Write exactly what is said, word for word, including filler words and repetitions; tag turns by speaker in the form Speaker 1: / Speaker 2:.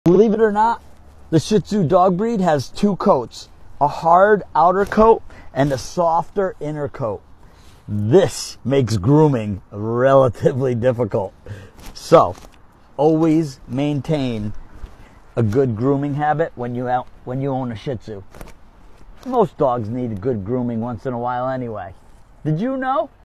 Speaker 1: Believe it or not, the Shih Tzu dog breed has two coats, a hard outer coat and a softer inner coat. This makes grooming relatively difficult. So, always maintain a good grooming habit when you out when you own a Shih Tzu. Most dogs need good grooming once in a while anyway. Did you know?